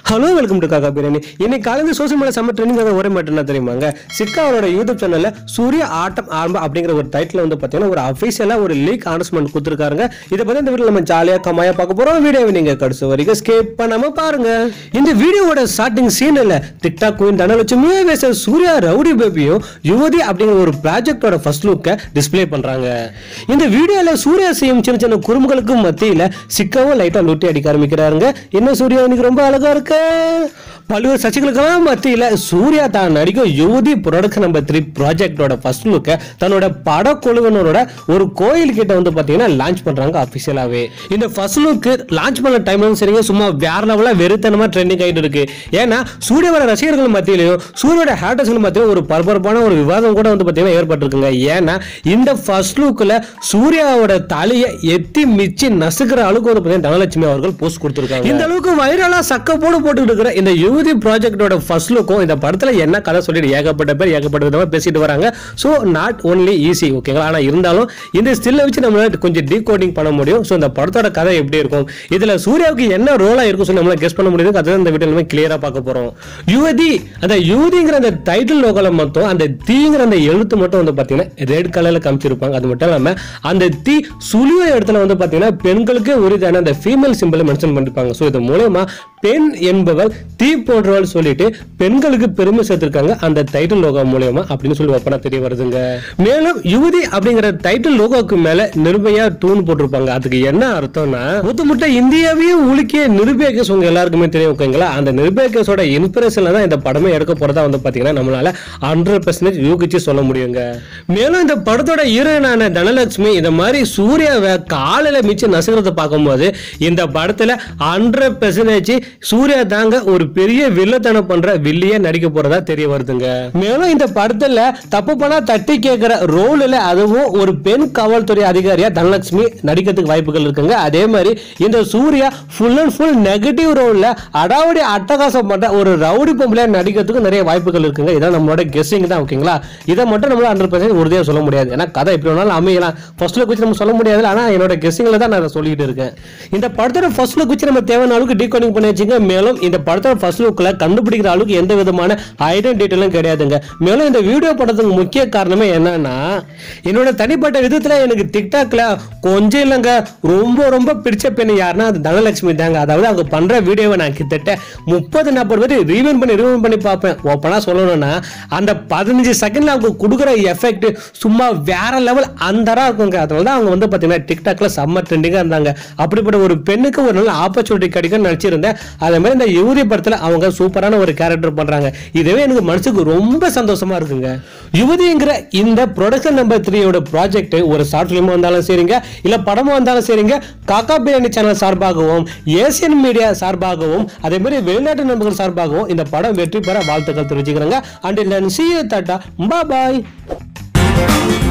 Hello, welcome to Kaka Birani. In a social media summit training of the Manga, Sikka or a YouTube channel, Surya Atam Arma updating over title on the Patana or official or leak announcement Kuturkaranga. Either Padan the Chalia, Kamaya Pakapura video winning a curso, escape Panama Paranga. In the video, what a starting scene, TikTok Queen Dhanalakshmi versus Surya Rowdy baby, Yuvathi updating over project or a first look display Pandranga. In the video, Surya same church and Kurumukalkum Matila, Sikka light on Lutti Adikaramikaranga, in a Surya and Grumba. Pallu Sachikala Matila, Surya Tanadigo, Yuvathi production number 3 project or a first look, Tanoda Pada Koluvanoda, or Coil get on the Patina, launch Patranga official away. In the first look, launch Pala time on Seria Suma, Varnava, Veritanama trending guide. Yana, Surya Rashir Matilio, Surya had a Mateo or Parpana or Vivazan got on the Patina air Patranga. Yana, in the first look, Surya or a Talia, Yeti Michin, Nasakara Aluko, the Dhanalakshmi or post Kurturka. In the look of Virala Saka in the Yuvathi project or first look in the Parthala Yena Kala Solid Yagapata Basic Varanga. So not only easy, okay, Irundalo, in the still decoding Panamodio, so the Partha Kara Ebdir either Surya Yena Rola Irkusana guest Panamodio, other than the Vital clear up Pakaporo. Yuvathi and the Yuvathi and the title local Mato and the thing and the yellow tomato on the Patina, red color comes to Rupang and the Matalama, and the T Sulu on the Patina, Penkalke Uridana, the female symbol mentioned Mandipanga. So the Molema, Pen என்பவள் தீ போன்றவள் சொல்லிட்டு பெண்களுக்கு பெருமை சேர்த்திருக்காங்க அந்த title logo மூலமா அப்படினு சொல்லி வப்பனா தெரிய வருதுங்க. மேலும் யுவதி அப்படிங்கற டைட்டில் லோகோக்கு மேல நிர்பயா டூன் போட்டுருப்பாங்க. அதுக்கு என்ன அர்த்தம்னா முத்துமுட்ட இந்தியாவே உலுக்கிய நிர்பயா கேஸ் உங்க எல்லாருக்குமே தெரியும் ஓகேங்களா. அந்த நிர்பயா கேஸோட இன்ஸ்பிரேஷன்ல தான் இந்த படமே எடுக்க போறதா வந்து பாத்தீங்கன்னா நம்மளால 100% யூகிச்சு சொல்ல முடியுங்க. மேலும் இந்த படத்தோட ஹீரோயினான தனலட்சுமி இந்த மாதிரி சூர்யாவை காலையில மிச்ச நசுக்கிறத பாக்கும்போது இந்த படத்துல 100% சூர்யா தாங்க ஒரு பெரிய வில்லத்தனம் பண்ற வில்லியே நடிக்க போறதா தெரிய வருதுங்க. மேலும் இந்த படத்துல தப்பு பண்ணா தட்டி கேக்குற ரோல்ல அதுவும் ஒரு பெண் காவல்துறை அதிகாரியா தனலட்சுமி நடிக்கிறதுக்கு வாய்ப்புகள் இருக்குங்க. அதே மாதிரி இந்த Suriya full and full negative ரோல்ல அடாவடி அட்டகாசம் பண்ற ஒரு ரவுடி பொம்பளையா நடிக்கிறதுக்கு நிறைய வாய்ப்புகள் இருக்குங்க. இதான் நம்மளோட கெஸ்ஸிங் தான் ஓகேங்களா. இதை மட்டும் நம்மளால 100% உறுதியா சொல்ல முடியாது. ஏன்னா கதை எப்படி வேணாலும் அமையலாம். ஃபர்ஸ்ட் லுக் வச்சு நம்ம சொல்ல முடியாது. ஆனா என்னோட கெஸ்ஸிங்ல தான் நான் சொல்லிட்டு இருக்கேன். இந்த படத்தோட ஃபர்ஸ்ட் லுக் வச்சு நம்ம தேவையான அளவுக்கு டீகோடிங் பண்ணி வச்சுங்க. மேலும் இந்த படத்தோட ஃபர்ஸ்ட் லுக்ல கண்டுபிடிக்கிற அளவுக்கு எந்த விதமான ஐடென்டிட்டியும் கிடையாதுங்க. மேலும் இந்த வீடியோ படத்துக்கு முக்கிய காரணமே என்னன்னா என்னோட தனிப்பட்ட விதத்துல எனக்கு டிக்டாக்ல கொஞ்சம் இல்லங்க ரொம்ப பிடிச்ச பெண் யாருன்னா அது தனலட்சுமி தாங்க. அதாவது அவங்க பண்ற வீடியோவை நான் கிட்டத்தட்ட 30-40 பேர் ரீவைண்ட் பண்ணி பார்ப்பேன். ஓப்பனா சொல்லணும்னா அந்த 15 செகண்ட்ல அவங்க கொடுக்குற எஃபெக்ட் சும்மா வேற லெவல் அந்தரா இருக்குங்க. அதனால தான் அவங்க வந்து பாத்தீங்கன்னா டிக்டாக்ல செம்ம ட்ரெண்டிங்கா இருந்தாங்க. அப்படிப்பட்ட ஒரு பெண்ணுக்கு ஒரு நல்ல ஆப்பர்ச்சுனிட்டி கிடைக்கும்னு நினைச்சிருந்தேன். அதே மாதிரி இந்த யுவதி படத்துல அவங்க சூப்பரான ஒரு கேரக்டர் பண்றாங்க. இதுவே எனக்கு மனசுக்கு ரொம்ப சந்தோஷமா இருக்குங்க. யுவதிங்கிற இந்த ப்ரொடக்ஷன் நம்பர் 3 ஓட ப்ராஜெக்ட் ஒரு ஷார்ட் ஃபிலிம் வந்தாலும் சரிங்க இல்ல படமா வந்தாலும் சரிங்க காக்கா பிரியாணி சேனல் சார்பாகவும் ஏசியன் மீடியா சார்பாகவும் அதே மாதிரி வெளிநாட்டு நண்பர்கள் சார்பாகவும் இந்த படம் வெற்றி பெற வாழ்த்துக்கள் தெரிவிச்சுக்கிறேங்க. until then see you, tata, bye bye.